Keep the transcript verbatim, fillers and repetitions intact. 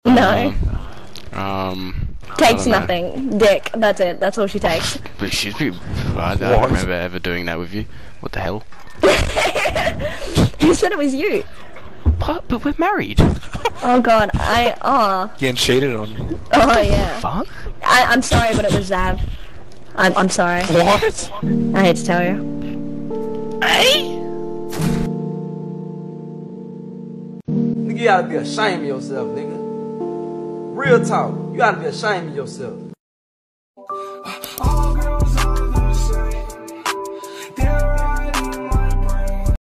No. Um. um Takes nothing. Dick. That's it. That's all she takes. But she's pretty. I don't remember ever doing that with you. What the hell? Who said it was you? What? But we're married. Oh god, I. Oh. Getting shaded on. Oh yeah. Fuck. I, I'm sorry, but it was Zav. I'm, I'm sorry. What? I hate to tell you. Hey? Nigga, you gotta be ashamed of yourself, nigga. Real talk. You gotta be ashamed of yourself.